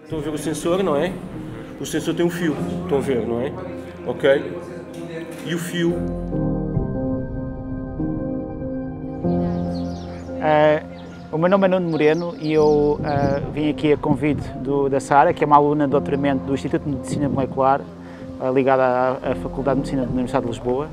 Estão a ver o sensor, não é? O sensor tem um fio, estão a ver, não é? Ok? E o fio... O meu nome é Nuno Moreno e eu vim aqui a convite da Sara, que é uma aluna de doutoramento do Instituto de Medicina Molecular, ligada à Faculdade de Medicina da Universidade de Lisboa.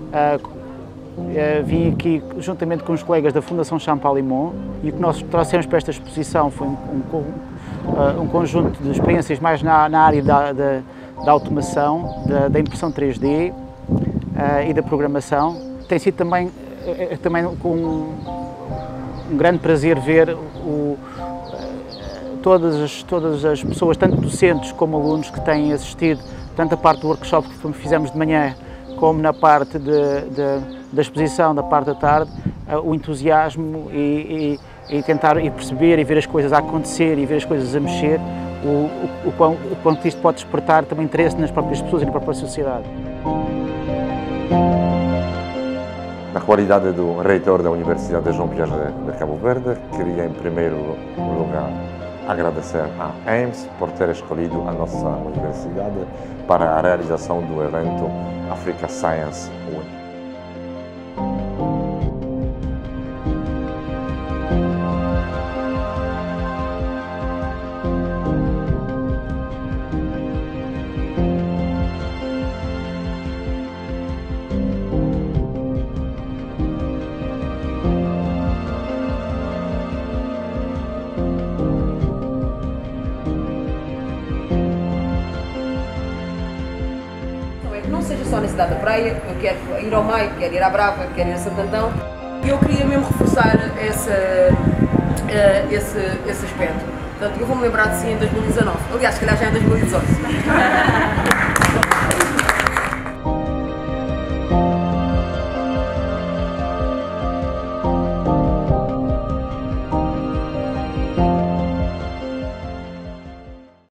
Vim aqui juntamente com os colegas da Fundação Champalimau e o que nós trouxemos para esta exposição foi um conjunto de experiências mais na área da automação, da impressão 3D e da programação. Tem sido também com um grande prazer ver todas as pessoas, tanto docentes como alunos, que têm assistido tanto a parte do workshop que fizemos de manhã como na parte da exposição da parte da tarde, o entusiasmo e tentar perceber e ver as coisas a acontecer e ver as coisas a mexer, o quanto isto pode despertar também interesse nas próprias pessoas e na própria sociedade. Na qualidade do reitor da Universidade de João Piaget de Cabo Verde, queria em primeiro lugar agradecer à AIMS por ter escolhido a nossa universidade para a realização do evento Africa Science Week. Não seja só na cidade da Praia, eu quero ir ao Maio, quero ir à Brava, quero ir a Santo Antão, e eu queria mesmo reforçar esse aspecto. Portanto, eu vou-me lembrar de si em 2019, aliás, se calhar já em 2018.